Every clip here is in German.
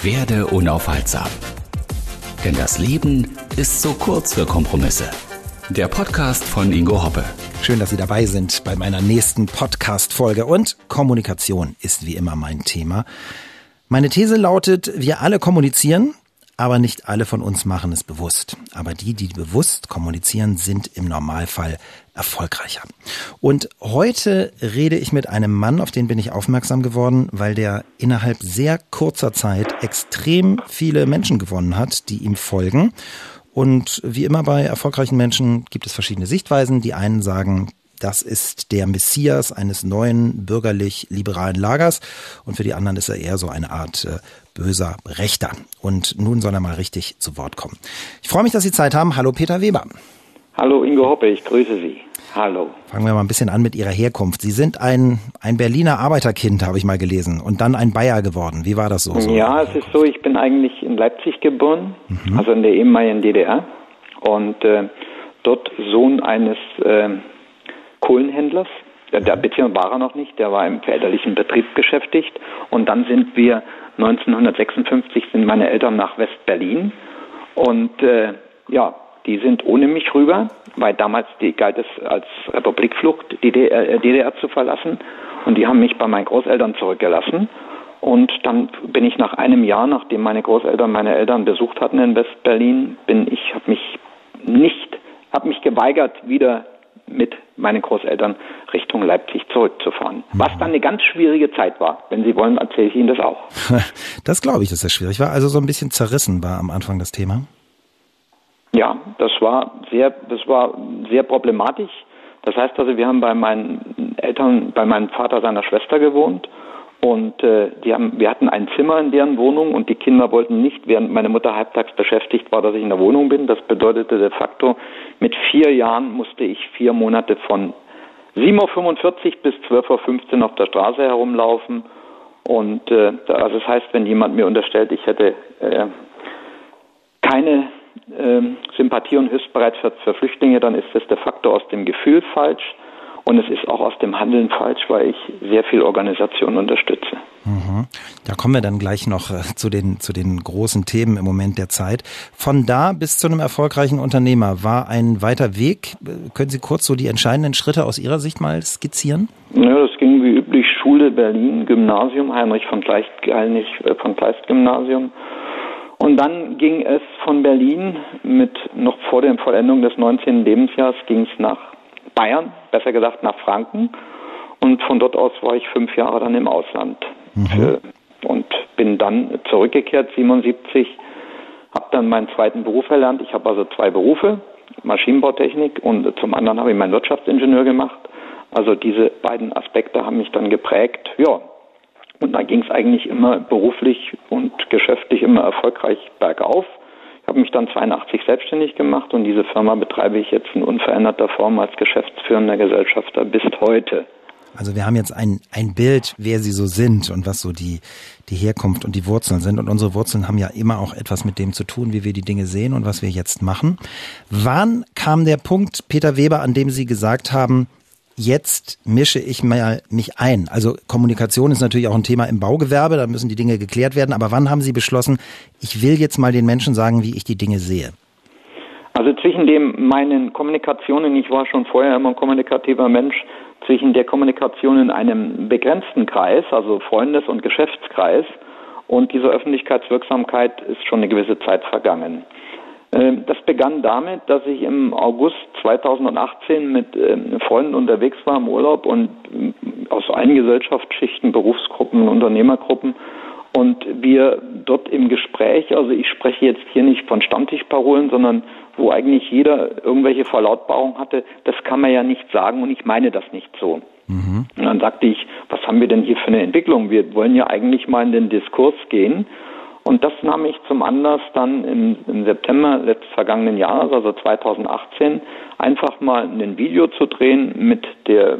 Werde unaufhaltsam. Denn das Leben ist so kurz für Kompromisse. Der Podcast von Ingo Hoppe. Schön, dass Sie dabei sind bei meiner nächsten Podcast-Folge. Und Kommunikation ist wie immer mein Thema. Meine These lautet, wir alle kommunizieren, aber nicht alle von uns machen es bewusst. Aber die bewusst kommunizieren, sind im Normalfall erfolgreicher. Und heute rede ich mit einem Mann, auf den bin ich aufmerksam geworden, weil der innerhalb sehr kurzer Zeit extrem viele Menschen gewonnen hat, die ihm folgen. Und wie immer bei erfolgreichen Menschen gibt es verschiedene Sichtweisen. Die einen sagen, das ist der Messias eines neuen bürgerlich-liberalen Lagers. Und für die anderen ist er eher so eine Art böser Rechter. Und nun soll er mal richtig zu Wort kommen. Ich freue mich, dass Sie Zeit haben. Hallo Peter Weber. Hallo Ingo Hoppe, ich grüße Sie. Hallo. Fangen wir mal ein bisschen an mit Ihrer Herkunft. Sie sind ein Berliner Arbeiterkind, habe ich mal gelesen, und dann ein Bayer geworden. Wie war das so? Ja, es ist so, ich bin eigentlich in Leipzig geboren, also in der ehemaligen DDR. Und dort Sohn eines Kohlenhändlers. Der beziehungsweise war er noch nicht, der war im väterlichen Betrieb beschäftigt. Und dann sind wir 1956 sind meine Eltern nach West-Berlin. Und die sind ohne mich rüber, weil damals galt es als Republikflucht, die DDR zu verlassen. Und die haben mich bei meinen Großeltern zurückgelassen. Und dann bin ich nach einem Jahr, nachdem meine Großeltern meine Eltern besucht hatten in West-Berlin, habe mich geweigert, wieder mit meinen Großeltern Richtung Leipzig zurückzufahren. Was dann eine ganz schwierige Zeit war. Wenn Sie wollen, erzähle ich Ihnen das auch. Das glaube ich, dass das schwierig war. Also so ein bisschen zerrissen war am Anfang das Thema. Ja, das war sehr problematisch. Das heißt also, wir haben bei meinen Eltern, bei meinem Vater seiner Schwester gewohnt und wir hatten ein Zimmer in deren Wohnung und die Kinder wollten nicht, während meine Mutter halbtags beschäftigt war, dass ich in der Wohnung bin. Das bedeutete de facto, mit 4 Jahren musste ich 4 Monate von 7.45 Uhr bis 12.15 Uhr auf der Straße herumlaufen und also das heißt, wenn jemand mir unterstellt, ich hätte keine Sympathie und Hilfsbereitschaft für Flüchtlinge, dann ist das de facto aus dem Gefühl falsch und es ist auch aus dem Handeln falsch, weil ich sehr viel Organisation unterstütze. Da kommen wir dann gleich noch zu den großen Themen im Moment der Zeit. Von da bis zu einem erfolgreichen Unternehmer war ein weiter Weg. Können Sie kurz so die entscheidenden Schritte aus Ihrer Sicht mal skizzieren? Ja, das ging wie üblich Schule Berlin, Gymnasium, Heinrich von Kleist Gymnasium. Und dann ging es von Berlin noch vor der Vollendung des 19. Lebensjahres ging es nach Bayern, besser gesagt nach Franken. Und von dort aus war ich 5 Jahre dann im Ausland. Und bin dann zurückgekehrt, 1977, habe dann meinen zweiten Beruf erlernt. Ich habe also 2 Berufe, Maschinenbautechnik und zum anderen habe ich meinen Wirtschaftsingenieur gemacht. Also diese beiden Aspekte haben mich dann geprägt, ja. Und da ging es eigentlich immer beruflich und geschäftlich immer erfolgreich bergauf. Ich habe mich dann 1982 selbstständig gemacht und diese Firma betreibe ich jetzt in unveränderter Form als geschäftsführender Gesellschafter bis heute. Also wir haben jetzt ein Bild, wer Sie so sind und was so die Herkunft und die Wurzeln sind. Und unsere Wurzeln haben ja immer auch etwas mit dem zu tun, wie wir die Dinge sehen und was wir jetzt machen. Wann kam der Punkt, Peter Weber, an dem Sie gesagt haben, jetzt mische ich mich ein? Also Kommunikation ist natürlich auch ein Thema im Baugewerbe, da müssen die Dinge geklärt werden. Aber wann haben Sie beschlossen, ich will jetzt mal den Menschen sagen, wie ich die Dinge sehe? Also zwischen meinen Kommunikationen, ich war schon vorher immer ein kommunikativer Mensch, zwischen der Kommunikation in einem begrenzten Kreis, also Freundes- und Geschäftskreis, und dieser Öffentlichkeitswirksamkeit ist schon eine gewisse Zeit vergangen. Das begann damit, dass ich im August 2018 mit Freunden unterwegs war im Urlaub und aus allen Gesellschaftsschichten, Berufsgruppen, Unternehmergruppen und wir dort im Gespräch, also ich spreche jetzt hier nicht von Stammtischparolen, sondern wo eigentlich jeder irgendwelche Verlautbarungen hatte, das kann man ja nicht sagen und ich meine das nicht so. Und dann sagte ich, was haben wir denn hier für eine Entwicklung? Wir wollen ja eigentlich mal in den Diskurs gehen. Und das nahm ich zum Anlass, dann im September letzten vergangenen Jahres, also 2018, einfach mal ein Video zu drehen mit der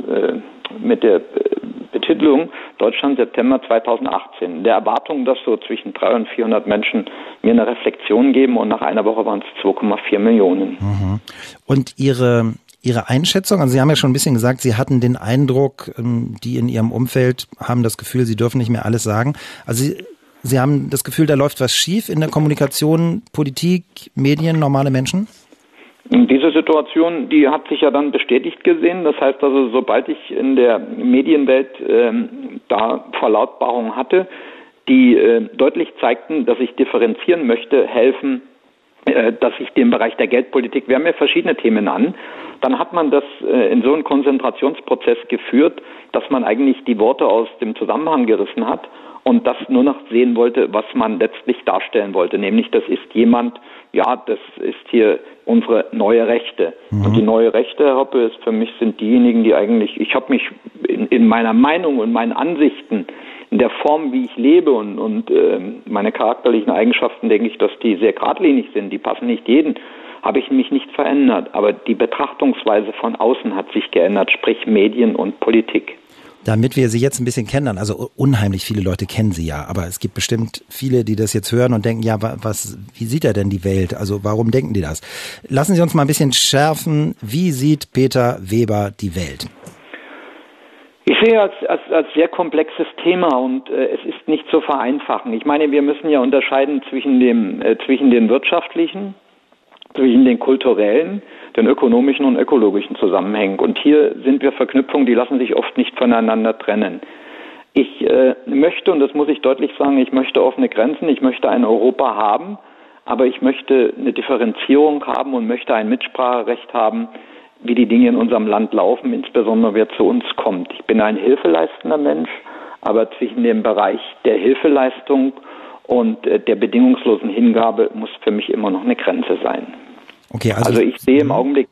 Betitelung Deutschland September 2018. Der Erwartung, dass so zwischen 300 und 400 Menschen mir eine Reflexion geben und nach einer Woche waren es 2,4 Millionen. Und Ihre Einschätzung, also Sie haben ja schon ein bisschen gesagt, Sie hatten den Eindruck, die in Ihrem Umfeld haben das Gefühl, Sie dürfen nicht mehr alles sagen. Also Sie haben das Gefühl, da läuft was schief in der Kommunikation, Politik, Medien, normale Menschen? Diese Situation, die hat sich ja dann bestätigt gesehen. Das heißt also, sobald ich in der Medienwelt da Verlautbarungen hatte, die deutlich zeigten, dass ich differenzieren möchte, helfen, dass ich den Bereich der Geldpolitik, wir haben ja verschiedene Themen an, dann hat man das in so einen Konzentrationsprozess geführt, dass man eigentlich die Worte aus dem Zusammenhang gerissen hat und das nur noch sehen wollte, was man letztlich darstellen wollte, nämlich das ist jemand, ja, das ist hier unsere neue Rechte. Und die neue Rechte, Herr Hoppe, ist für mich sind diejenigen, die eigentlich, ich habe mich in meiner Meinung und meinen Ansichten, in der Form, wie ich lebe und meine charakterlichen Eigenschaften, denke ich, dass die sehr geradlinig sind, die passen nicht jedem, habe ich mich nicht verändert. Aber die Betrachtungsweise von außen hat sich geändert, sprich Medien und Politik. Damit wir Sie jetzt ein bisschen kennenlernen, also unheimlich viele Leute kennen Sie ja, aber es gibt bestimmt viele, die das jetzt hören und denken, ja, wie sieht er denn die Welt? Also warum denken die das? Lassen Sie uns mal ein bisschen schärfen, wie sieht Peter Weber die Welt? Ich sehe als sehr komplexes Thema und es ist nicht zu vereinfachen. Ich meine, wir müssen ja unterscheiden zwischen den wirtschaftlichen, zwischen den kulturellen, den ökonomischen und ökologischen Zusammenhängen. Und hier sind wir Verknüpfungen, die lassen sich oft nicht voneinander trennen. Ich möchte, und das muss ich deutlich sagen, ich möchte offene Grenzen, ich möchte ein Europa haben, aber ich möchte eine Differenzierung haben und möchte ein Mitspracherecht haben, wie die Dinge in unserem Land laufen, insbesondere wer zu uns kommt. Ich bin ein hilfeleistender Mensch, aber zwischen dem Bereich der Hilfeleistung und der bedingungslosen Hingabe muss für mich immer noch eine Grenze sein. Okay, also ich sehe im Augenblick,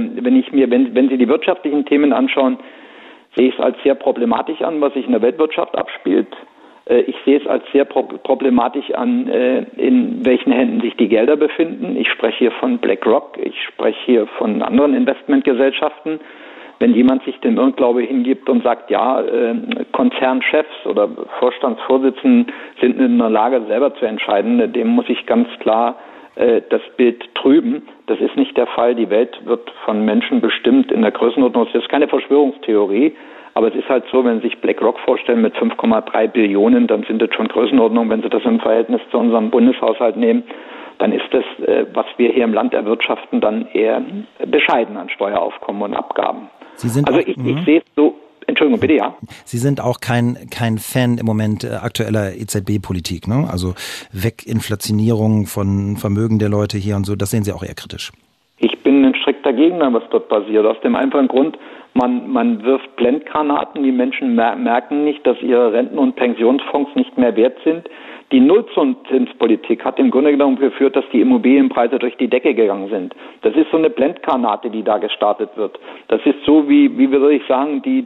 wenn Sie die wirtschaftlichen Themen anschauen, sehe ich es als sehr problematisch an, was sich in der Weltwirtschaft abspielt. Ich sehe es als sehr problematisch an, in welchen Händen sich die Gelder befinden. Ich spreche hier von BlackRock, ich spreche hier von anderen Investmentgesellschaften. Wenn jemand sich dem Irrglaube hingibt und sagt, ja, Konzernchefs oder Vorstandsvorsitzenden sind in der Lage, selber zu entscheiden, dem muss ich ganz klar das Bild trüben. Das ist nicht der Fall. Die Welt wird von Menschen bestimmt in der Größenordnung. Das ist keine Verschwörungstheorie, aber es ist halt so, wenn Sie sich BlackRock vorstellen mit 5,3 Billionen, dann sind das schon Größenordnungen. Wenn Sie das im Verhältnis zu unserem Bundeshaushalt nehmen, dann ist das, was wir hier im Land erwirtschaften, dann eher bescheiden an Steueraufkommen und Abgaben. Ich sehe es so. Entschuldigung, bitte, ja. Sie sind auch kein Fan im Moment aktueller EZB-Politik, ne? Also Weginflationierung von Vermögen der Leute hier und so, das sehen Sie auch eher kritisch. Ich bin ein strikter Gegner, was dort passiert. Aus dem einfachen Grund, man wirft Blendgranaten, die Menschen merken nicht, dass ihre Renten- und Pensionsfonds nicht mehr wert sind. Die Nullzinspolitik hat im Grunde genommen geführt, dass die Immobilienpreise durch die Decke gegangen sind. Das ist so eine Blendgranate, die da gestartet wird. Das ist so wie würde ich sagen, wie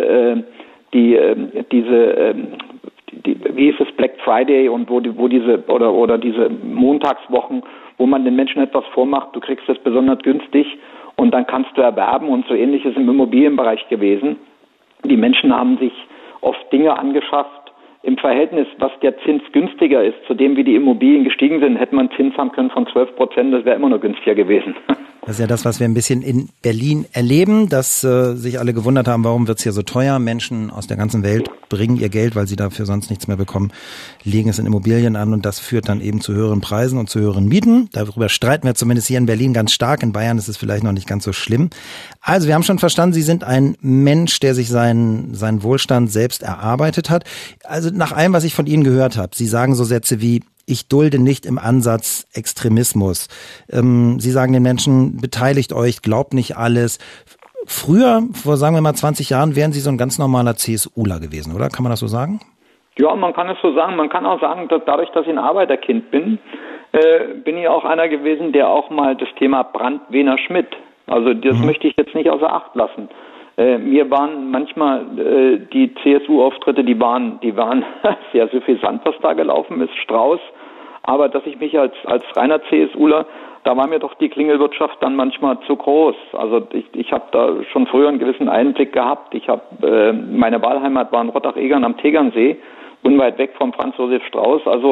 ist es Black Friday und wo diese Montagswochen, wo man den Menschen etwas vormacht, du kriegst es besonders günstig und dann kannst du erwerben und so ähnlich ist im Immobilienbereich gewesen. Die Menschen haben sich oft Dinge angeschafft, im Verhältnis, was der Zins günstiger ist, zu dem, wie die Immobilien gestiegen sind, hätte man Zins haben können von 12%, das wäre immer noch günstiger gewesen. Das ist ja das, was wir ein bisschen in Berlin erleben, dass sich alle gewundert haben, warum wird's hier so teuer. Menschen aus der ganzen Welt bringen ihr Geld, weil sie dafür sonst nichts mehr bekommen, legen es in Immobilien an und das führt dann eben zu höheren Preisen und zu höheren Mieten. Darüber streiten wir zumindest hier in Berlin ganz stark. In Bayern ist es vielleicht noch nicht ganz so schlimm. Also wir haben schon verstanden, Sie sind ein Mensch, der sich seinen Wohlstand selbst erarbeitet hat. Also nach allem, was ich von Ihnen gehört habe, Sie sagen so Sätze wie, ich dulde nicht im Ansatz Extremismus. Sie sagen den Menschen, beteiligt euch, glaubt nicht alles. Früher, vor sagen wir mal 20 Jahren, wären Sie so ein ganz normaler CSUler gewesen, oder? Kann man das so sagen? Ja, man kann es so sagen. Man kann auch sagen, dass dadurch, dass ich ein Arbeiterkind bin, bin ich auch einer gewesen, der auch mal das Thema Brandt-Wehner-Schmidt, also das möchte ich jetzt nicht außer Acht lassen. Mir waren manchmal die CSU-Auftritte, die waren sehr suffisant, was da gelaufen ist, Strauß. Aber dass ich mich als reiner CSUler, da war mir doch die Klingelwirtschaft dann manchmal zu groß. Also ich habe da schon früher einen gewissen Einblick gehabt. Meine Wahlheimat war in Rottach-Egern am Tegernsee, unweit weg vom Franz Josef Strauß. Also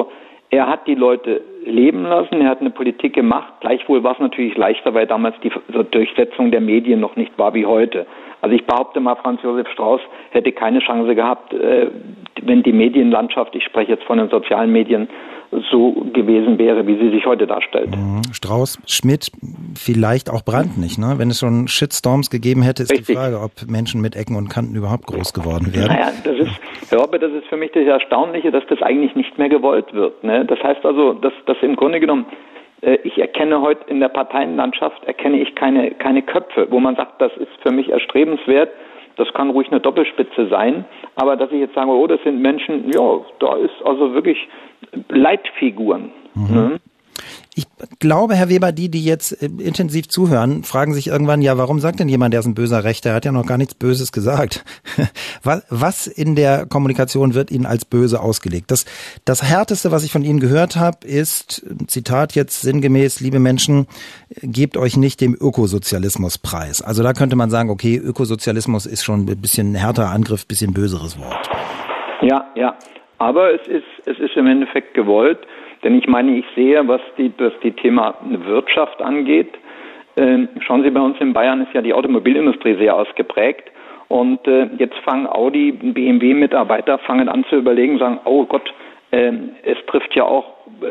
Er hat die Leute leben lassen, er hat eine Politik gemacht. Gleichwohl war es natürlich leichter, weil damals die Durchsetzung der Medien noch nicht war wie heute. Also ich behaupte mal, Franz Josef Strauß hätte keine Chance gehabt, wenn die Medienlandschaft, ich spreche jetzt von den sozialen Medien, so gewesen wäre, wie sie sich heute darstellt. Strauß, Schmidt, vielleicht auch Brandt nicht, ne? Wenn es schon Shitstorms gegeben hätte, ist Richtig. Die Frage, ob Menschen mit Ecken und Kanten überhaupt groß geworden wären. Naja, Herr Robert, das ist für mich das Erstaunliche, dass das eigentlich nicht mehr gewollt wird. Ne? Das heißt also, dass im Grunde genommen, ich erkenne heute in der Parteienlandschaft, keine Köpfe, wo man sagt, das ist für mich erstrebenswert. Das kann ruhig eine Doppelspitze sein, aber dass ich jetzt sage, oh, das sind Menschen, ja, da ist also wirklich Leitfiguren. Ne? Ich glaube, Herr Weber, die jetzt intensiv zuhören, fragen sich irgendwann, ja, warum sagt denn jemand, der ist ein böser Rechter? Er hat ja noch gar nichts Böses gesagt. Was in der Kommunikation wird Ihnen als böse ausgelegt? Das Härteste, was ich von Ihnen gehört habe, ist, Zitat jetzt sinngemäß, liebe Menschen, gebt euch nicht dem Ökosozialismus preis. Also da könnte man sagen, okay, Ökosozialismus ist schon ein bisschen härterer Angriff, ein bisschen böseres Wort. Ja, aber es ist im Endeffekt gewollt. Denn ich meine, ich sehe, was die Thema Wirtschaft angeht. Schauen Sie, bei uns in Bayern ist ja die Automobilindustrie sehr ausgeprägt. Und jetzt fangen Audi, BMW-Mitarbeiter an zu überlegen, sagen, oh Gott, es trifft ja auch,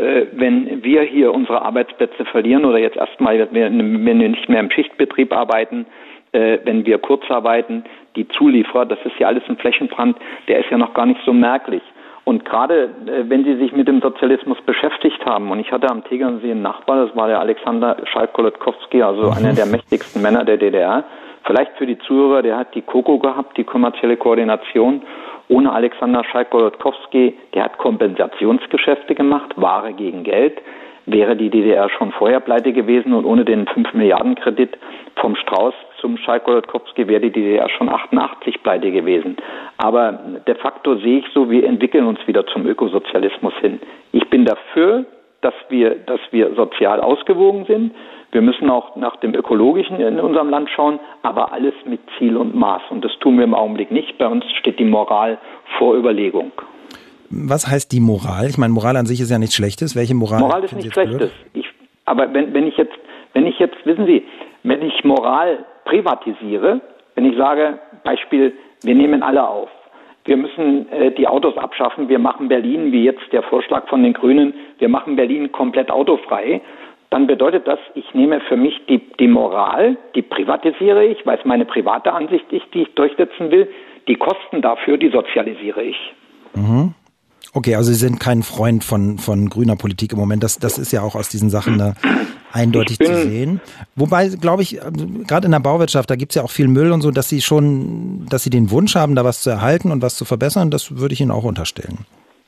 wenn wir hier unsere Arbeitsplätze verlieren oder jetzt erstmal, wenn wir nicht mehr im Schichtbetrieb arbeiten, wenn wir kurz arbeiten, die Zulieferer, das ist ja alles ein Flächenbrand, der ist ja noch gar nicht so merklich. Und gerade wenn Sie sich mit dem Sozialismus beschäftigt haben, und ich hatte am Tegernsee einen Nachbar, das war der Alexander Schalk-Golodkowski, also einer der mächtigsten Männer der DDR. Vielleicht für die Zuhörer, der hat die KOKO gehabt, die kommerzielle Koordination. Ohne Alexander Schalk-Golodkowski, der hat Kompensationsgeschäfte gemacht, Ware gegen Geld. Wäre die DDR schon vorher pleite gewesen und ohne den 5-Milliarden-Kredit vom Strauß zum Schalk-Golodkowski wäre die DDR schon 88 pleite gewesen. Aber de facto sehe ich so, wir entwickeln uns wieder zum Ökosozialismus hin. Ich bin dafür, dass wir sozial ausgewogen sind. Wir müssen auch nach dem Ökologischen in unserem Land schauen, aber alles mit Ziel und Maß. Und das tun wir im Augenblick nicht. Bei uns steht die Moral vor Überlegung. Was heißt die Moral? Ich meine, Moral an sich ist ja nichts Schlechtes. Welche Moral? Moral ist nichts Schlechtes. Aber wenn ich jetzt, wissen Sie, wenn ich Moral privatisiere, wenn ich sage, Beispiel, wir nehmen alle auf, wir müssen die Autos abschaffen, wir machen Berlin, wie jetzt der Vorschlag von den Grünen, wir machen Berlin komplett autofrei, dann bedeutet das, ich nehme für mich die Moral, die privatisiere ich, weil es meine private Ansicht ist, die ich durchsetzen will, die Kosten dafür, die sozialisiere ich. Mhm. Okay, also Sie sind kein Freund von grüner Politik im Moment. Das ist ja auch aus diesen Sachen eindeutig zu sehen. Wobei, glaube ich, gerade in der Bauwirtschaft, da gibt es ja auch viel Müll und so, dass Sie den Wunsch haben, da was zu erhalten und was zu verbessern, das würde ich Ihnen auch unterstellen.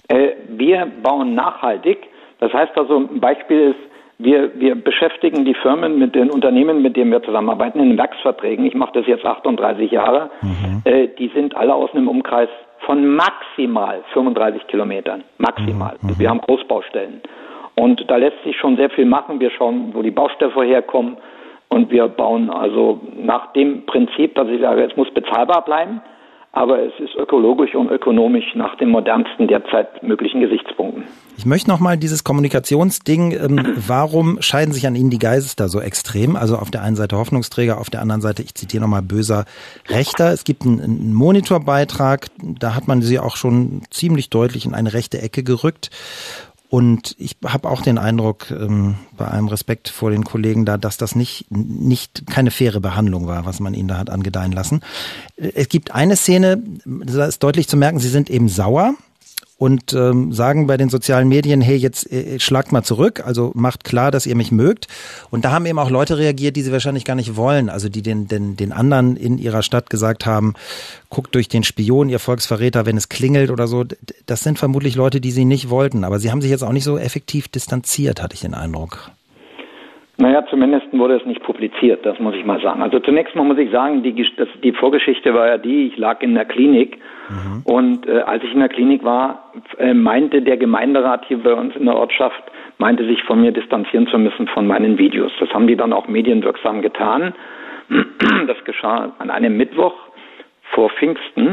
Wir bauen nachhaltig. Das heißt also, ein Beispiel ist, wir beschäftigen die Firmen mit den Unternehmen, mit denen wir zusammenarbeiten, in Werksverträgen. Ich mache das jetzt 38 Jahre. Die sind alle aus einem Umkreis von maximal 35 Kilometern. Maximal. Wir haben Großbaustellen. Und da lässt sich schon sehr viel machen. Wir schauen, wo die Baustoffe herkommen. Und wir bauen also nach dem Prinzip, dass ich sage, es muss bezahlbar bleiben. Aber es ist ökologisch und ökonomisch nach den modernsten derzeit möglichen Gesichtspunkten. Ich möchte nochmal dieses Kommunikationsding, warum scheiden sich an Ihnen die Geister so extrem? Also auf der einen Seite Hoffnungsträger, auf der anderen Seite, ich zitiere nochmal, böser Rechter. Es gibt einen Monitorbeitrag, da hat man sie auch schon ziemlich deutlich in eine rechte Ecke gerückt. Und ich habe auch den Eindruck, bei allem Respekt vor den Kollegen da, dass das nicht keine faire Behandlung war, was man ihnen da hat angedeihen lassen. Es gibt eine Szene, da ist deutlich zu merken, sie sind eben sauer und sagen bei den sozialen Medien, hey, jetzt schlagt mal zurück, also macht klar, dass ihr mich mögt. Und da haben eben auch Leute reagiert, die sie wahrscheinlich gar nicht wollen, also die den anderen in ihrer Stadt gesagt haben, guckt durch den Spion, ihr Volksverräter, wenn es klingelt oder so. Das sind vermutlich Leute, die sie nicht wollten, aber sie haben sich jetzt auch nicht so effektiv distanziert, hatte ich den Eindruck. Naja, zumindest wurde es nicht publiziert, das muss ich mal sagen. Also zunächst mal muss ich sagen, die Vorgeschichte war ja ich lag in der Klinik und als ich in der Klinik war, meinte der Gemeinderat hier bei uns in der Ortschaft, meinte sich von mir distanzieren zu müssen von meinen Videos. Das haben die dann auch medienwirksam getan. Das geschah an einem Mittwoch vor Pfingsten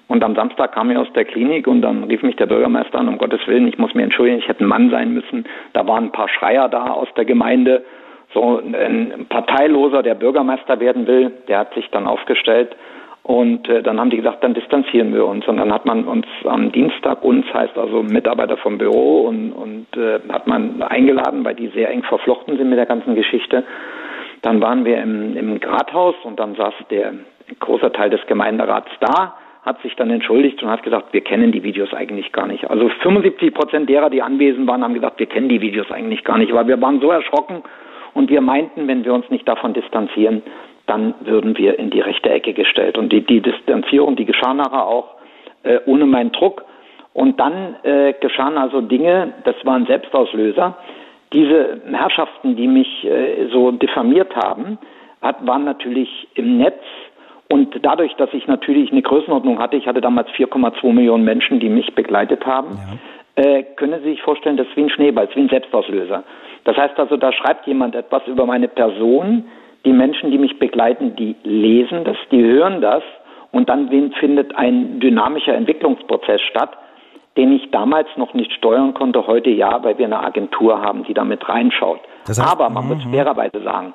Und am Samstag kam ich aus der Klinik und dann rief mich der Bürgermeister an, um Gottes Willen, ich muss mich entschuldigen, ich hätte ein Mann sein müssen. Da waren ein paar Schreier da aus der Gemeinde. So ein Parteiloser, der Bürgermeister werden will, der hat sich dann aufgestellt. Und dann haben die gesagt, dann distanzieren wir uns. Und dann hat man uns am Dienstag, heißt also Mitarbeiter vom Büro, und hat man eingeladen, weil die sehr eng verflochten sind mit der ganzen Geschichte. Dann waren wir im Rathaus und dann saß der großer Teil des Gemeinderats da, hat sich dann entschuldigt und hat gesagt, wir kennen die Videos eigentlich gar nicht. Also 75% derer, die anwesend waren, haben gesagt, wir kennen die Videos eigentlich gar nicht, weil wir waren so erschrocken und wir meinten, wenn wir uns nicht davon distanzieren, dann würden wir in die rechte Ecke gestellt. Und die Distanzierung, die geschah nachher auch ohne meinen Druck. Und dann geschahen also Dinge, das waren Selbstauslöser. Diese Herrschaften, die mich so diffamiert haben, waren natürlich im Netz. Und dadurch, dass ich natürlich eine Größenordnung hatte, ich hatte damals 4,2 Millionen Menschen, die mich begleitet haben, können Sie sich vorstellen, das ist wie ein Schneeball, das ist wie ein Selbstauslöser. Das heißt also, da schreibt jemand etwas über meine Person. Die Menschen, die mich begleiten, die lesen das, die hören das und dann findet ein dynamischer Entwicklungsprozess statt, den ich damals noch nicht steuern konnte, heute ja, weil wir eine Agentur haben, die damit reinschaut. Das heißt, aber man muss fairerweise sagen,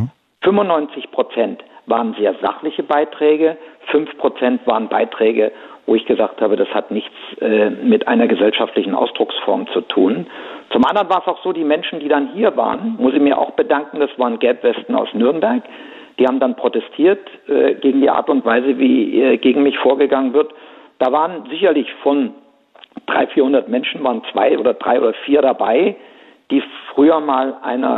95% waren sehr sachliche Beiträge, 5% waren Beiträge, wo ich gesagt habe, das hat nichts mit einer gesellschaftlichen Ausdrucksform zu tun. Zum anderen war es auch so, die Menschen, die dann hier waren, muss ich mir auch bedanken, das waren Gelbwesten aus Nürnberg, die haben dann protestiert gegen die Art und Weise, wie gegen mich vorgegangen wird. Da waren sicherlich von 300-400 Menschen, waren 2 oder 3 oder 4 dabei, die früher mal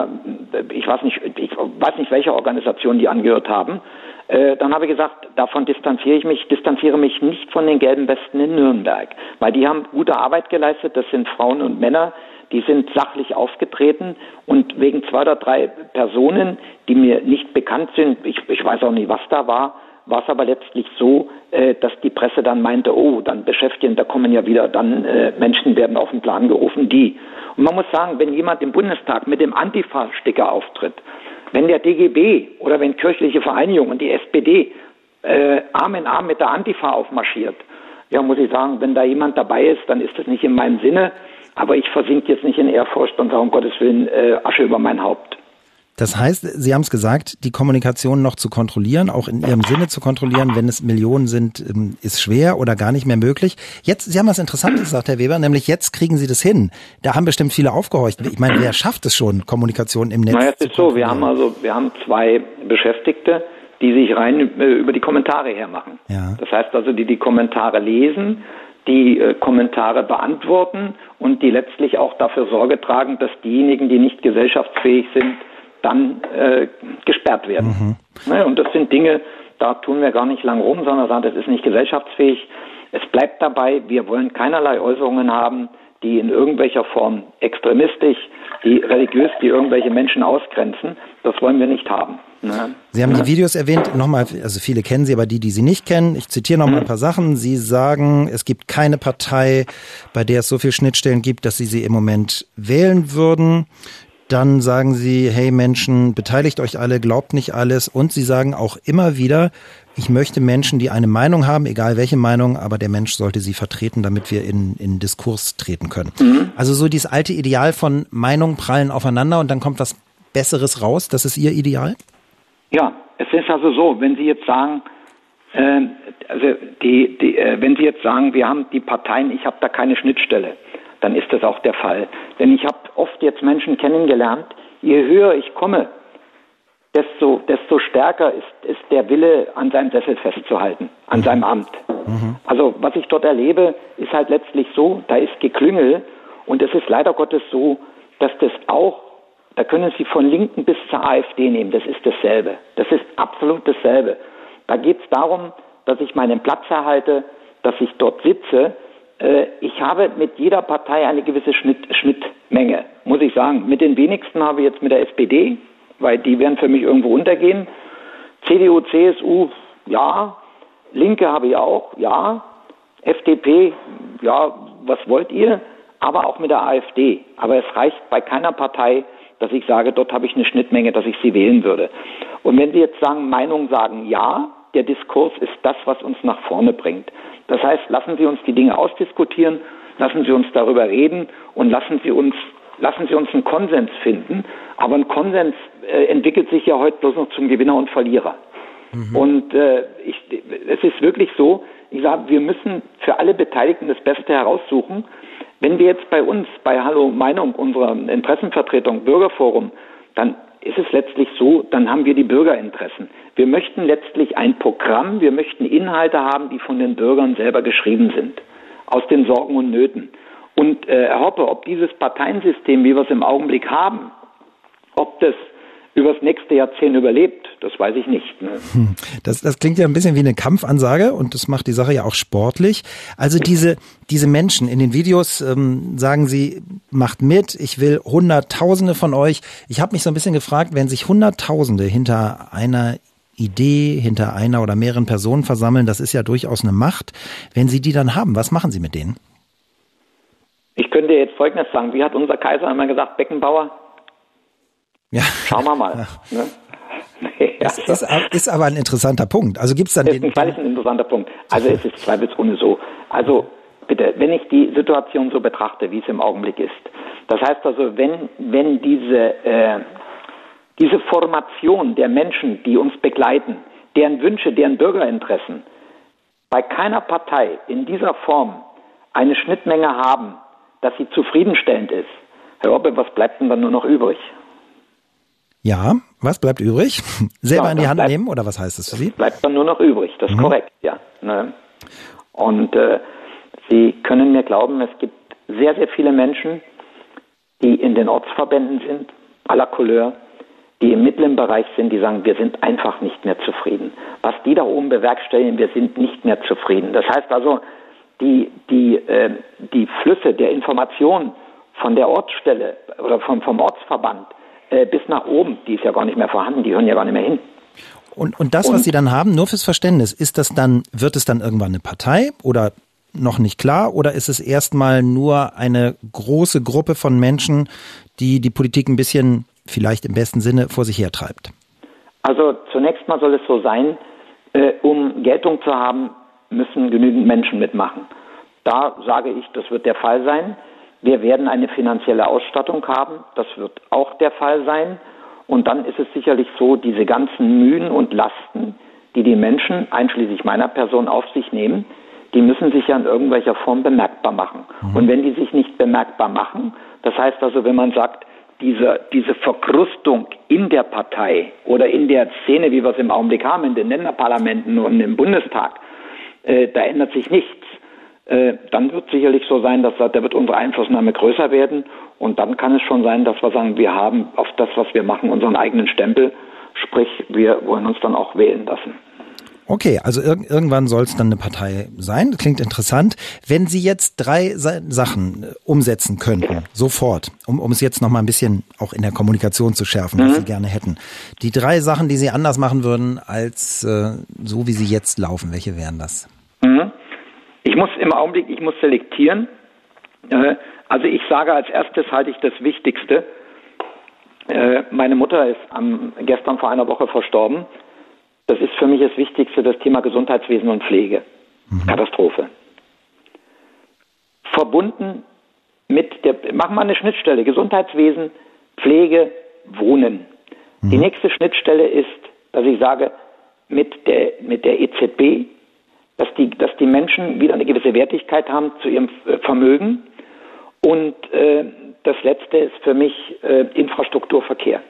ich weiß nicht, welcher Organisation die angehört haben. Dann habe ich gesagt, davon distanziere mich nicht von den gelben Westen in Nürnberg, weil die haben gute Arbeit geleistet, das sind Frauen und Männer, die sind sachlich aufgetreten und wegen 2 oder 3 Personen, die mir nicht bekannt sind, ich weiß auch nicht, was da war es aber letztlich so, dass die Presse dann meinte, dann da kommen ja wieder dann Menschen werden auf den Plan gerufen, die. Und man muss sagen, wenn jemand im Bundestag mit dem Antifa-Sticker auftritt, wenn der DGB oder wenn kirchliche Vereinigung und die SPD Arm in Arm mit der Antifa aufmarschiert, ja, muss ich sagen, wenn da jemand dabei ist, dann ist das nicht in meinem Sinne, aber ich versinke jetzt nicht in Ehrfurcht und sage, um Gottes Willen, Asche über mein Haupt. Das heißt, Sie haben es gesagt, die Kommunikation noch zu kontrollieren, auch in Ihrem Sinne zu kontrollieren, wenn es Millionen sind, ist schwer oder gar nicht mehr möglich. Jetzt, Sie haben was Interessantes gesagt, Herr Weber, nämlich jetzt kriegen Sie das hin. Da haben bestimmt viele aufgehorcht. Ich meine, wer schafft es schon, Kommunikation im Netz zu kontrollieren? Es ist so, wir haben 2 Beschäftigte, die sich rein über die Kommentare hermachen. Ja. Das heißt also, die Kommentare lesen, die Kommentare beantworten und die letztlich auch dafür Sorge tragen, dass diejenigen, die nicht gesellschaftsfähig sind, dann gesperrt werden. Und das sind Dinge, da tun wir gar nicht lang rum, sondern sagen, das ist nicht gesellschaftsfähig. Es bleibt dabei, wir wollen keinerlei Äußerungen haben, die in irgendwelcher Form extremistisch, die religiös, die irgendwelche Menschen ausgrenzen. Das wollen wir nicht haben. Sie haben die Videos erwähnt, nochmal, also viele kennen sie, aber die Sie nicht kennen, ich zitiere nochmal ein paar Sachen. Sie sagen, es gibt keine Partei, bei der es so viele Schnittstellen gibt, dass Sie im Moment wählen würden. Dann sagen Sie, hey Menschen, beteiligt euch alle, glaubt nicht alles. Und Sie sagen auch immer wieder, ich möchte Menschen, die eine Meinung haben, egal welche Meinung, aber der Mensch sollte sie vertreten, damit wir in Diskurs treten können. Also so dieses alte Ideal von Meinungen prallen aufeinander und dann kommt was Besseres raus, das ist Ihr Ideal? Ja, es ist also so, wenn Sie jetzt sagen, wenn Sie jetzt sagen, wir haben die Parteien, ich habe da keine Schnittstelle, dann ist das auch der Fall. Denn ich habe oft jetzt Menschen kennengelernt, je höher ich komme, desto stärker ist der Wille, an seinem Sessel festzuhalten, an seinem Amt. Also was ich dort erlebe, ist halt letztlich so, da ist Geklüngel und es ist leider Gottes so, dass das auch, da können Sie von Linken bis zur AfD nehmen, das ist dasselbe. Das ist absolut dasselbe. Da geht es darum, dass ich meinen Platz erhalte, dass ich dort sitze. Ich habe mit jeder Partei eine gewisse Schnittmenge, muss ich sagen. Mit den wenigsten habe ich jetzt mit der SPD, weil die werden für mich irgendwo untergehen. CDU, CSU, ja. Linke habe ich auch, ja. FDP, ja, was wollt ihr? Aber auch mit der AfD. Aber es reicht bei keiner Partei, dass ich sage, dort habe ich eine Schnittmenge, dass ich sie wählen würde. Und wenn Sie jetzt sagen, Meinung sagen, ja, der Diskurs ist das, was uns nach vorne bringt. Das heißt, lassen Sie uns die Dinge ausdiskutieren, lassen Sie uns darüber reden und lassen Sie uns einen Konsens finden. Aber ein Konsens entwickelt sich ja heute bloß noch zum Gewinner und Verlierer. Und es ist wirklich so, ich sage, wir müssen für alle Beteiligten das Beste heraussuchen. Wenn wir jetzt bei uns, bei Hallo Meinung, unserer Interessenvertretung, Bürgerforum, dann ist es letztlich so, dann haben wir die Bürgerinteressen. Wir möchten letztlich ein Programm, wir möchten Inhalte haben, die von den Bürgern selber geschrieben sind, aus den Sorgen und Nöten. Und Herr Hoppe, ob dieses Parteiensystem, wie wir es im Augenblick haben, ob das über das nächste Jahrzehnt überlebt, das weiß ich nicht. Ne? Das klingt ja ein bisschen wie eine Kampfansage und das macht die Sache ja auch sportlich. Also diese Menschen in den Videos sagen sie, macht mit, ich will Hunderttausende von euch. Ich habe mich so ein bisschen gefragt, wenn sich Hunderttausende hinter einer Idee, hinter einer oder mehreren Personen versammeln, das ist ja durchaus eine Macht. Wenn Sie die dann haben, was machen Sie mit denen? Ich könnte jetzt Folgendes sagen, wie hat unser Kaiser einmal gesagt, Beckenbauer? Ja. Schauen wir mal. Ne? Das ist aber ein interessanter Punkt. Also gibt's dann das ist ein interessanter Punkt. Also es ist zweifelsohne so. Also bitte, wenn ich die Situation so betrachte, wie es im Augenblick ist, das heißt also, wenn diese Formation der Menschen, die uns begleiten, deren Wünsche, deren Bürgerinteressen bei keiner Partei in dieser Form eine Schnittmenge haben, dass sie zufriedenstellend ist, Herr Hoppe, was bleibt denn dann nur noch übrig? Ja, was bleibt übrig? Selber in die Hand nehmen oder was heißt das für Sie? Bleibt dann nur noch übrig, das ist korrekt, ja. Ne? Und Sie können mir glauben, es gibt sehr, sehr viele Menschen, die in den Ortsverbänden sind, à la Couleur, die im mittleren Bereich sind, die sagen, wir sind einfach nicht mehr zufrieden. Was die da oben bewerkstelligen, wir sind nicht mehr zufrieden. Das heißt also, die Flüsse der Information von der Ortsstelle oder vom Ortsverband bis nach oben, die ist ja gar nicht mehr vorhanden, die hören ja gar nicht mehr hin. Und das, was Sie dann haben, nur fürs Verständnis, wird es dann irgendwann eine Partei oder noch nicht klar, oder ist es erstmal nur eine große Gruppe von Menschen, die die Politik ein bisschen, vielleicht im besten Sinne, vor sich hertreibt? Also zunächst mal soll es so sein, um Geltung zu haben, müssen genügend Menschen mitmachen. Da sage ich, das wird der Fall sein. Wir werden eine finanzielle Ausstattung haben, das wird auch der Fall sein. Und dann ist es sicherlich so, diese ganzen Mühen und Lasten, die die Menschen, einschließlich meiner Person, auf sich nehmen, die müssen sich ja in irgendwelcher Form bemerkbar machen. Und wenn die sich nicht bemerkbar machen, das heißt also, wenn man sagt, diese Verkrustung in der Partei oder in der Szene, wie wir es im Augenblick haben, in den Länderparlamenten und im Bundestag, da ändert sich nichts. Dann wird sicherlich so sein, da wird unsere Einflussnahme größer werden und dann kann es schon sein, dass wir sagen, wir haben auf das, was wir machen, unseren eigenen Stempel, sprich, wir wollen uns dann auch wählen lassen. Okay, also irgendwann soll es dann eine Partei sein. Das klingt interessant. Wenn Sie jetzt 3 Sachen umsetzen könnten, sofort, um es jetzt noch mal ein bisschen auch in der Kommunikation zu schärfen, was Sie gerne hätten. Die 3 Sachen, die Sie anders machen würden, als so wie sie jetzt laufen, welche wären das? Ich muss selektieren. Also ich sage, als erstes halte ich das Wichtigste. Meine Mutter ist gestern vor einer Woche verstorben. Das ist für mich das Wichtigste, das Thema Gesundheitswesen und Pflege. Katastrophe. Verbunden mit machen wir eine Schnittstelle, Gesundheitswesen, Pflege, Wohnen. Die nächste Schnittstelle ist, dass ich sage, mit der EZB, dass die Menschen wieder eine gewisse Wertigkeit haben zu ihrem Vermögen. Und das Letzte ist für mich Infrastrukturverkehr.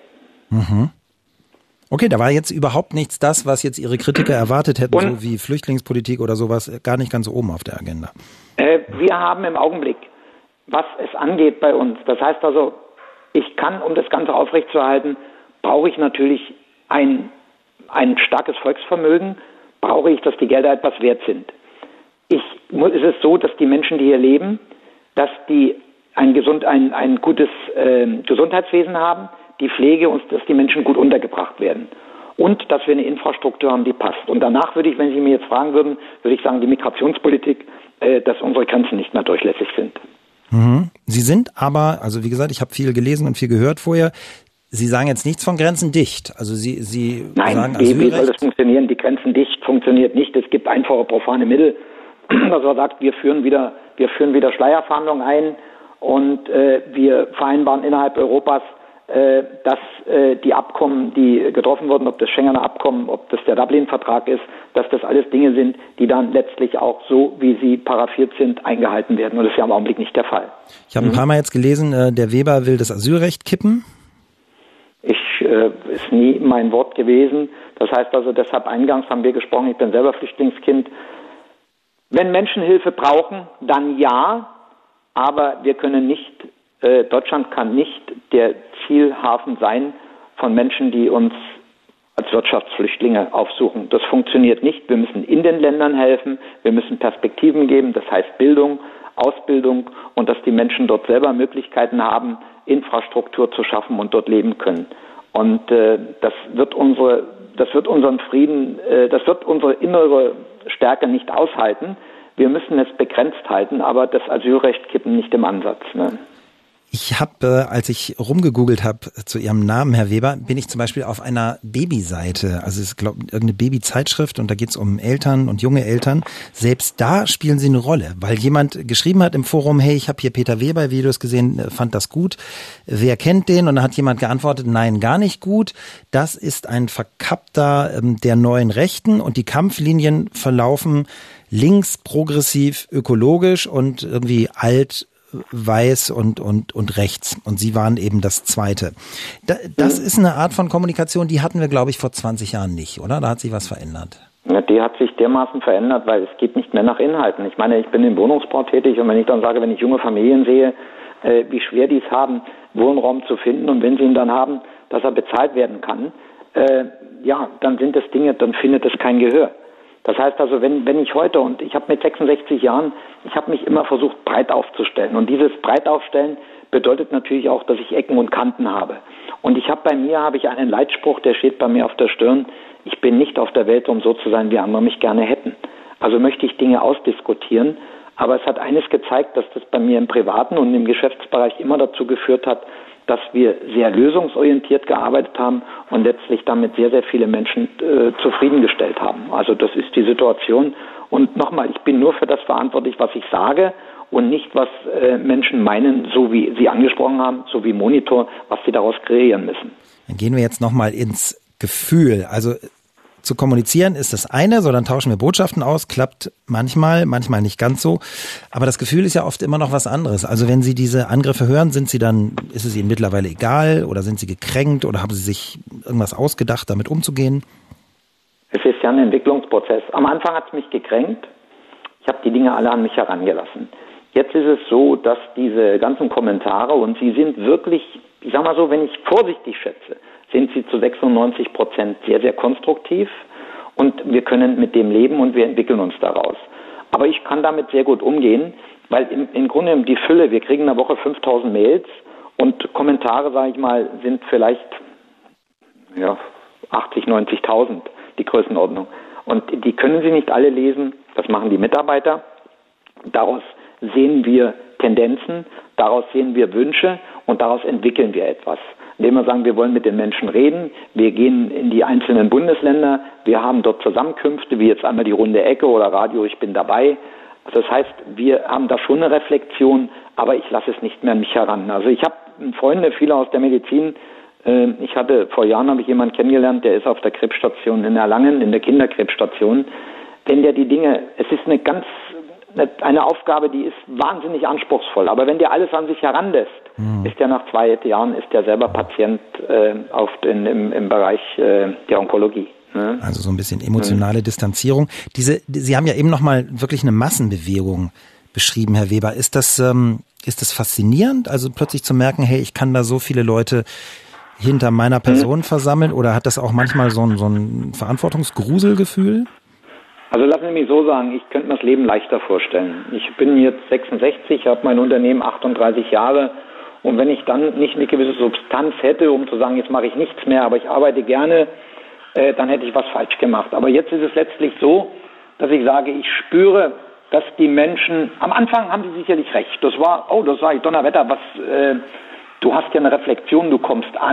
Okay, da war jetzt überhaupt nichts das, was jetzt Ihre Kritiker erwartet hätten, so wie Flüchtlingspolitik oder sowas, gar nicht ganz oben auf der Agenda. Wir haben im Augenblick, was es angeht bei uns, das heißt also, ich kann, um das Ganze aufrechtzuerhalten, brauche ich natürlich ein starkes Volksvermögen, brauche ich, dass die Gelder etwas wert sind. Es ist so, dass die Menschen, die hier leben, dass die ein gutes Gesundheitswesen haben, die Pflege und dass die Menschen gut untergebracht werden. Und dass wir eine Infrastruktur haben, die passt. Und danach würde ich, wenn Sie mir jetzt fragen würden, würde ich sagen, die Migrationspolitik, dass unsere Grenzen nicht mehr durchlässig sind. Sie sind aber, also wie gesagt, ich habe viel gelesen und viel gehört vorher, Sie sagen jetzt nichts von Grenzen dicht. Also Sie sagen Nein, wie soll das funktionieren? Die Grenzen dicht funktioniert nicht. Es gibt einfache profane Mittel, dass man sagt, wir führen wieder Schleierfahndungen ein und wir vereinbaren innerhalb Europas, dass die Abkommen, die getroffen wurden, ob das Schengener Abkommen, ob das der Dublin-Vertrag ist, dass das alles Dinge sind, die dann letztlich auch so, wie sie paraphiert sind, eingehalten werden. Und das ist ja im Augenblick nicht der Fall. Ich habe ein paar Mal jetzt gelesen, der Weber will das Asylrecht kippen. Ist nie mein Wort gewesen. Das heißt also, deshalb eingangs haben wir gesprochen, ich bin selber Flüchtlingskind. Wenn Menschen Hilfe brauchen, dann ja, aber wir können nicht, Deutschland kann nicht der Zielhafen sein von Menschen, die uns als Wirtschaftsflüchtlinge aufsuchen. Das funktioniert nicht. Wir müssen in den Ländern helfen, wir müssen Perspektiven geben, das heißt Bildung, Ausbildung und dass die Menschen dort selber Möglichkeiten haben, Infrastruktur zu schaffen und dort leben können. Und das wird unseren Frieden, das wird unsere innere Stärke nicht aushalten. Wir müssen es begrenzt halten, aber das Asylrecht kippen nicht im Ansatz. Ne? Ich habe, als ich rumgegoogelt habe zu Ihrem Namen, Herr Weber, bin ich zum Beispiel auf einer Babyseite, also es ist, glaube ich, irgendeine Babyzeitschrift und da geht es um Eltern und junge Eltern. Selbst da spielen Sie eine Rolle, weil jemand geschrieben hat im Forum, hey, ich habe hier Peter Weber Videos gesehen, fand das gut. Wer kennt den? Und da hat jemand geantwortet, nein, gar nicht gut. Das ist ein Verkappter der neuen Rechten und die Kampflinien verlaufen links, progressiv, ökologisch und irgendwie alt, weiß und rechts. Und Sie waren eben das Zweite. Das ist eine Art von Kommunikation, die hatten wir, glaube ich, vor 20 Jahren nicht, oder? Da hat sich was verändert. Ja, die hat sich dermaßen verändert, weil es geht nicht mehr nach Inhalten. Ich meine, ich bin im Wohnungsbau tätig und wenn ich dann sage, wenn ich junge Familien sehe, wie schwer die es haben, Wohnraum zu finden und wenn sie ihn dann haben, dass er bezahlt werden kann, dann sind das Dinge, dann findet es kein Gehör. Das heißt also, wenn ich heute, und ich habe mit 66 Jahren, ich habe mich immer versucht, breit aufzustellen. Und dieses Breitaufstellen bedeutet natürlich auch, dass ich Ecken und Kanten habe. Und bei mir habe ich einen Leitspruch, der steht bei mir auf der Stirn: Ich bin nicht auf der Welt, um so zu sein, wie andere mich gerne hätten. Also möchte ich Dinge ausdiskutieren. Aber es hat eines gezeigt, dass das bei mir im privaten und im Geschäftsbereich immer dazu geführt hat, dass wir sehr lösungsorientiert gearbeitet haben und letztlich damit sehr, sehr viele Menschen zufriedengestellt haben. Also das ist die Situation. Und nochmal, ich bin nur für das verantwortlich, was ich sage und nicht, was Menschen meinen, so wie Sie angesprochen haben, so wie Monitor, was sie daraus kreieren müssen. Dann gehen wir jetzt nochmal ins Gefühl. Also zu kommunizieren ist das eine, so dann tauschen wir Botschaften aus, klappt manchmal nicht ganz so. Aber das Gefühl ist ja oft immer noch was anderes. Also wenn Sie diese Angriffe hören, ist es Ihnen mittlerweile egal oder sind Sie gekränkt oder haben Sie sich irgendwas ausgedacht, damit umzugehen? Es ist ja ein Entwicklungsprozess. Am Anfang hat es mich gekränkt. Ich habe die Dinge alle an mich herangelassen. Jetzt ist es so, dass diese ganzen Kommentare, und sie sind wirklich, ich sag mal so, wenn ich vorsichtig schätze, sind sie zu 96% sehr, sehr konstruktiv und wir können mit dem leben und wir entwickeln uns daraus. Aber ich kann damit sehr gut umgehen, weil im Grunde die Fülle, wir kriegen in der Woche 5000 Mails und Kommentare, sage ich mal, sind vielleicht 80.000, 90.000, die Größenordnung. Und die können Sie nicht alle lesen, das machen die Mitarbeiter. Daraus sehen wir Tendenzen, daraus sehen wir Wünsche und daraus entwickeln wir etwas. Indem wir sagen, wir wollen mit den Menschen reden, wir gehen in die einzelnen Bundesländer, wir haben dort Zusammenkünfte, wie jetzt einmal die Runde Ecke oder Radio Ich bin dabei. Also das heißt, wir haben da schon eine Reflexion, aber ich lasse es nicht mehr an mich heran. Also ich habe Freunde, viele aus der Medizin. Vor Jahren habe ich jemanden kennengelernt, der ist auf der Krebsstation in Erlangen, in der Kinderkrebsstation. Wenn der die Dinge, es ist eine Aufgabe, die ist wahnsinnig anspruchsvoll. Aber wenn der alles an sich heranlässt, ist der nach 2 Jahren selber Patient im Bereich der Onkologie. Ne? Also so ein bisschen emotionale Distanzierung. Sie haben ja eben nochmal wirklich eine Massenbewegung beschrieben, Herr Weber. Ist das faszinierend? Also plötzlich zu merken, hey, ich kann da so viele Leute hinter meiner Person versammeln, oder hat das auch manchmal so ein Verantwortungsgruselgefühl? Also lassen Sie mich so sagen, ich könnte mir das Leben leichter vorstellen. Ich bin jetzt 66, habe mein Unternehmen 38 Jahre und wenn ich dann nicht eine gewisse Substanz hätte, um zu sagen, jetzt mache ich nichts mehr, aber ich arbeite gerne, dann hätte ich was falsch gemacht. Aber jetzt ist es letztlich so, dass ich sage, ich spüre, dass die Menschen, am Anfang haben sie sicherlich recht. Das sage ich, Donnerwetter, du hast ja eine Reflexion, du kommst an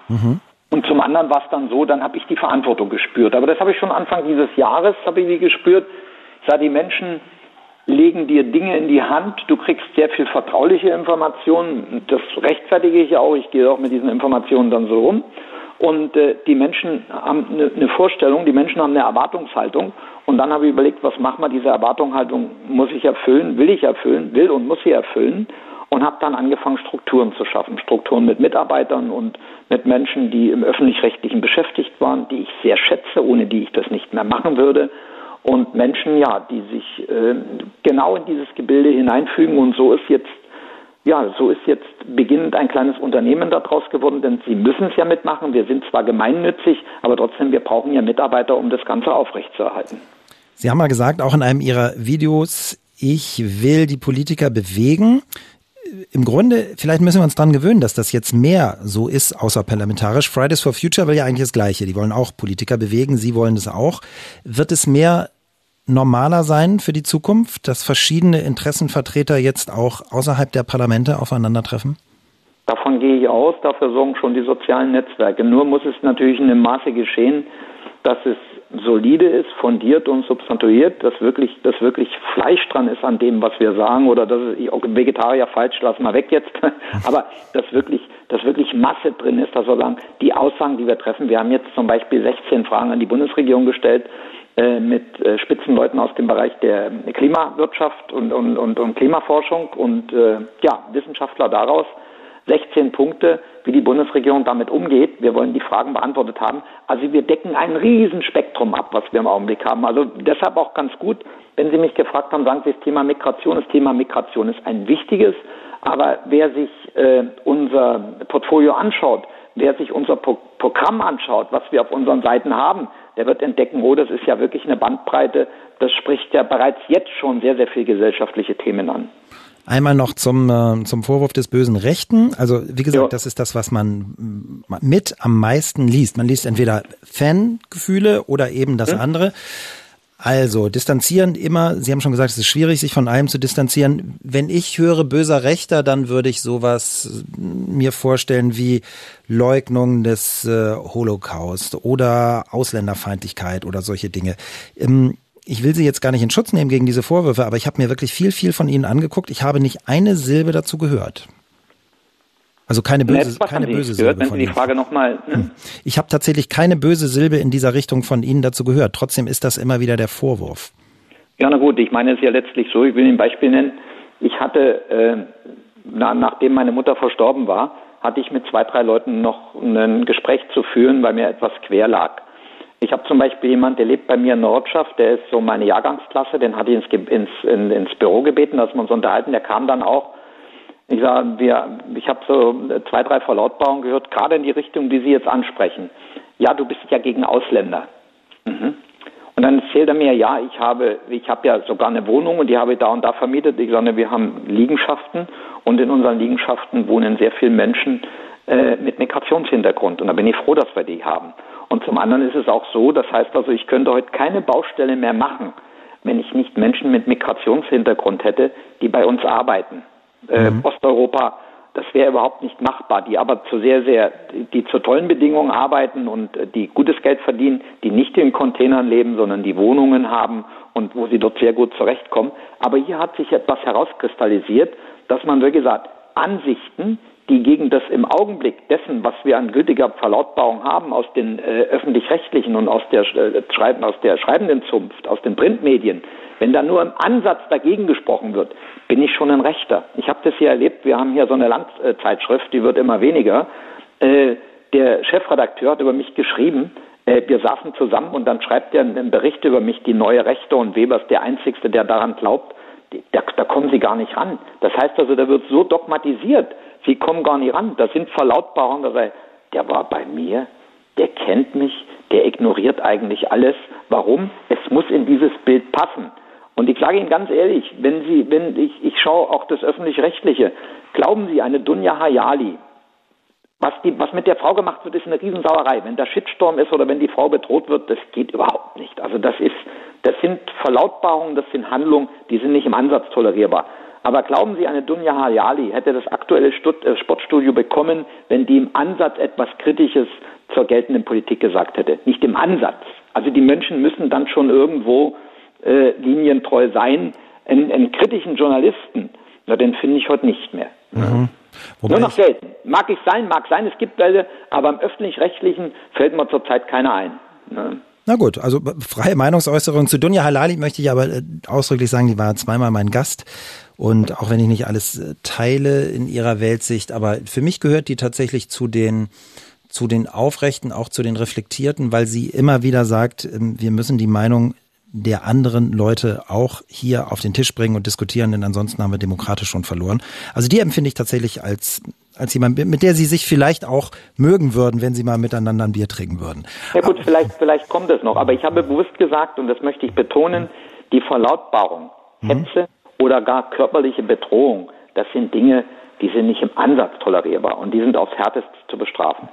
Und zum anderen war es dann so, dann habe ich die Verantwortung gespürt. Aber das habe ich schon Anfang dieses Jahres, habe ich die gespürt. Ich sah, die Menschen legen dir Dinge in die Hand, du kriegst sehr viel vertrauliche Informationen, das rechtfertige ich ja auch, ich gehe auch mit diesen Informationen dann so rum. Und die Menschen haben eine Vorstellung, die Menschen haben eine Erwartungshaltung. Und dann habe ich überlegt, was machen wir, diese Erwartungshaltung muss ich erfüllen, will und muss sie erfüllen. Und habe dann angefangen, Strukturen zu schaffen. Strukturen mit Mitarbeitern und mit Menschen, die im Öffentlich-Rechtlichen beschäftigt waren, die ich sehr schätze, ohne die ich das nicht mehr machen würde. Und Menschen, ja, die sich genau in dieses Gebilde hineinfügen. Und so ist jetzt beginnend ein kleines Unternehmen daraus geworden, denn sie müssen es ja mitmachen. Wir sind zwar gemeinnützig, aber trotzdem, wir brauchen ja Mitarbeiter, um das Ganze aufrechtzuerhalten. Sie haben mal gesagt, auch in einem Ihrer Videos, ich will die Politiker bewegen. Im Grunde, vielleicht müssen wir uns dran gewöhnen, dass das jetzt mehr so ist, außerparlamentarisch. Fridays for Future will ja eigentlich das Gleiche. Die wollen auch Politiker bewegen, Sie wollen das auch. Wird es mehr normaler sein für die Zukunft, dass verschiedene Interessenvertreter jetzt auch außerhalb der Parlamente aufeinandertreffen? Davon gehe ich aus, dafür sorgen schon die sozialen Netzwerke. Nur muss es natürlich in einem Maße geschehen, dass es solide ist, fundiert und substantiiert, dass wirklich Fleisch dran ist an dem, was wir sagen, oder dass es, Vegetarier falsch, lass mal weg jetzt, aber dass wirklich Masse drin ist, dass wir sagen, die Aussagen, die wir treffen, wir haben jetzt zum Beispiel 16 Fragen an die Bundesregierung gestellt, mit Spitzenleuten aus dem Bereich der Klimawirtschaft und Klimaforschung und Wissenschaftler daraus. 16 Punkte, wie die Bundesregierung damit umgeht. Wir wollen die Fragen beantwortet haben. Also wir decken ein Riesenspektrum ab, was wir im Augenblick haben. Also deshalb auch ganz gut, wenn Sie mich gefragt haben, sagen Sie, das Thema Migration ist ein wichtiges. Aber wer sich unser Portfolio anschaut, wer sich unser Programm anschaut, was wir auf unseren Seiten haben, der wird entdecken, das ist ja wirklich eine Bandbreite. Das spricht ja bereits jetzt schon sehr, sehr viele gesellschaftliche Themen an. Einmal noch zum Vorwurf des bösen Rechten. Also wie gesagt, Das ist das, was man mit am meisten liest. Man liest entweder Fangefühle oder eben das andere. Also distanzieren immer, Sie haben schon gesagt, es ist schwierig, sich von allem zu distanzieren. Wenn ich höre böser Rechter, dann würde ich sowas mir vorstellen wie Leugnung des Holocaust oder Ausländerfeindlichkeit oder solche Dinge. Ich will Sie jetzt gar nicht in Schutz nehmen gegen diese Vorwürfe, aber ich habe mir wirklich viel von Ihnen angeguckt. Ich habe nicht eine Silbe dazu gehört. Also keine böse Silbe von Ihnen. Die Frage nochmal. Ich habe tatsächlich keine böse Silbe in dieser Richtung von Ihnen dazu gehört. Trotzdem ist das immer wieder der Vorwurf. Ja, na gut, ich meine, es ist ja letztlich so, ich will Ihnen ein Beispiel nennen. Ich hatte, nachdem meine Mutter verstorben war, hatte ich mit 2, 3 Leuten noch ein Gespräch zu führen, weil mir etwas quer lag. Ich habe zum Beispiel jemanden, der lebt bei mir in der Ortschaft, der ist so meine Jahrgangsklasse, den hatte ich ins Büro gebeten, dass wir uns unterhalten, der kam dann auch. Ich habe so 2, 3 Verlautbarungen gehört, gerade in die Richtung, die Sie jetzt ansprechen. Ja, du bist ja gegen Ausländer. Und dann erzählt er mir, ja, ich habe ja sogar eine Wohnung und die habe ich da und da vermietet. Ich sage, wir haben Liegenschaften und in unseren Liegenschaften wohnen sehr viele Menschen mit Migrationshintergrund. Und da bin ich froh, dass wir die haben. Und zum anderen ist es auch so, das heißt also, ich könnte heute keine Baustelle mehr machen, wenn ich nicht Menschen mit Migrationshintergrund hätte, die bei uns arbeiten. Osteuropa, das wäre überhaupt nicht machbar, die aber die zu tollen Bedingungen arbeiten und die gutes Geld verdienen, die nicht in Containern leben, sondern die Wohnungen haben und wo sie dort sehr gut zurechtkommen. Aber hier hat sich etwas herauskristallisiert, dass man, wie gesagt, Ansichten, die gegen das im Augenblick dessen, was wir an gültiger Verlautbarung haben aus den öffentlich-rechtlichen und aus der schreibenden Zunft, aus den Printmedien, wenn da nur im Ansatz dagegen gesprochen wird, bin ich schon ein Rechter. Ich habe das hier erlebt, wir haben hier so eine Landzeitschrift, die wird immer weniger. Der Chefredakteur hat über mich geschrieben, wir saßen zusammen und dann schreibt er einen Bericht über mich, die neue Rechte und Weber ist der Einzige, der daran glaubt. Da kommen Sie gar nicht ran. Das heißt also, da wird so dogmatisiert, Sie kommen gar nicht ran. Das sind Verlautbarungen, der war bei mir, der kennt mich, der ignoriert eigentlich alles. Warum? Es muss in dieses Bild passen. Und ich sage Ihnen ganz ehrlich, ich schaue auch das Öffentlich-Rechtliche, glauben Sie, eine Dunja Hayali, was mit der Frau gemacht wird, ist eine Riesensauerei. Wenn der Shitstorm ist oder wenn die Frau bedroht wird, das geht überhaupt nicht. Also das sind Verlautbarungen, das sind Handlungen, die sind nicht im Ansatz tolerierbar. Aber glauben Sie, eine Dunja Hayali hätte das aktuelle Sportstudio bekommen, wenn die im Ansatz etwas Kritisches zur geltenden Politik gesagt hätte? Nicht im Ansatz. Also die Menschen müssen dann schon irgendwo linientreu sein. Einen kritischen Journalisten, den finde ich heute nicht mehr. Mhm. Nur noch selten. Mag sein, es gibt welche, aber im Öffentlich-Rechtlichen fällt mir zurzeit keiner ein. Ne? Na gut, also freie Meinungsäußerung zu Dunja Hayali möchte ich aber ausdrücklich sagen, die war zweimal mein Gast und auch wenn ich nicht alles teile in ihrer Weltsicht, aber für mich gehört die tatsächlich zu den Aufrechten, auch zu den Reflektierten, weil sie immer wieder sagt, wir müssen die Meinung der anderen Leute auch hier auf den Tisch bringen und diskutieren, denn ansonsten haben wir demokratisch schon verloren. Also die empfinde ich tatsächlich als jemand, mit der Sie sich vielleicht auch mögen würden, wenn Sie mal miteinander ein Bier trinken würden. Ja gut, vielleicht kommt es noch, aber ich habe bewusst gesagt, und das möchte ich betonen, die Verlautbarung, Hetze oder gar körperliche Bedrohung, das sind Dinge, die sind nicht im Ansatz tolerierbar und die sind aufs Härteste zu bestrafen.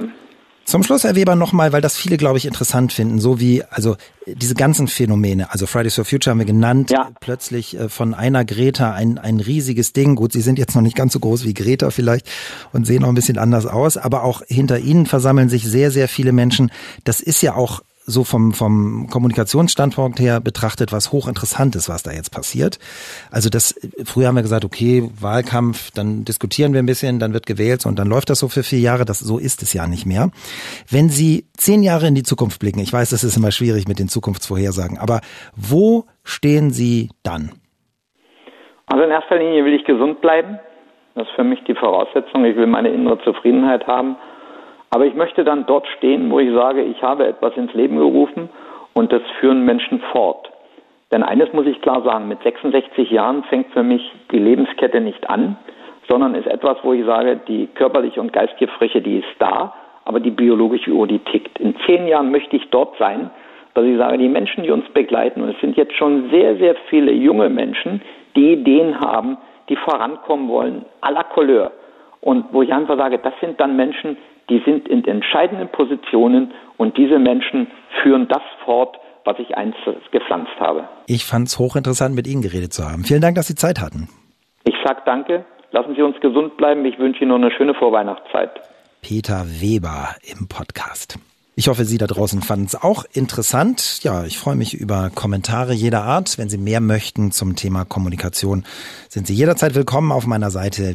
Zum Schluss, Herr Weber, nochmal, weil das viele, glaube ich, interessant finden, so wie also diese ganzen Phänomene, also Fridays for Future haben wir genannt, plötzlich von einer Greta ein riesiges Ding. Gut, sie sind jetzt noch nicht ganz so groß wie Greta vielleicht und sehen auch ein bisschen anders aus, aber auch hinter ihnen versammeln sich sehr, sehr viele Menschen. Das ist ja auch so vom Kommunikationsstandpunkt her betrachtet was hochinteressantes, was da jetzt passiert. Also früher haben wir gesagt, okay, Wahlkampf, dann diskutieren wir ein bisschen, dann wird gewählt und dann läuft das so für 4 Jahre. So ist es ja nicht mehr. Wenn Sie 10 Jahre in die Zukunft blicken, ich weiß, das ist immer schwierig mit den Zukunftsvorhersagen, aber wo stehen Sie dann? Also in erster Linie will ich gesund bleiben. Das ist für mich die Voraussetzung. Ich will meine innere Zufriedenheit haben. Aber ich möchte dann dort stehen, wo ich sage, ich habe etwas ins Leben gerufen und das führen Menschen fort. Denn eines muss ich klar sagen, mit 66 Jahren fängt für mich die Lebenskette nicht an, sondern ist etwas, wo ich sage, die körperliche und geistige Frische, die ist da, aber die biologische Uhr, die tickt. In 10 Jahren möchte ich dort sein, dass ich sage, die Menschen, die uns begleiten, und es sind jetzt schon sehr, sehr viele junge Menschen, die Ideen haben, die vorankommen wollen, à la Couleur. Und wo ich einfach sage, das sind dann Menschen, die sind in entscheidenden Positionen und diese Menschen führen das fort, was ich einst gepflanzt habe. Ich fand es hochinteressant, mit Ihnen geredet zu haben. Vielen Dank, dass Sie Zeit hatten. Ich sage danke. Lassen Sie uns gesund bleiben. Ich wünsche Ihnen noch eine schöne Vorweihnachtszeit. Peter Weber im Podcast. Ich hoffe, Sie da draußen fanden es auch interessant. Ja, ich freue mich über Kommentare jeder Art. Wenn Sie mehr möchten zum Thema Kommunikation, sind Sie jederzeit willkommen auf meiner Seite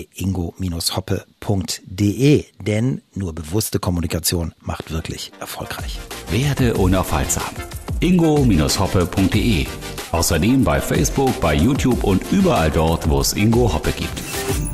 www.ingo-hoppe.de. Denn nur bewusste Kommunikation macht wirklich erfolgreich. Werde unaufhaltsam. ingo-hoppe.de. Außerdem bei Facebook, bei YouTube und überall dort, wo es Ingo Hoppe gibt.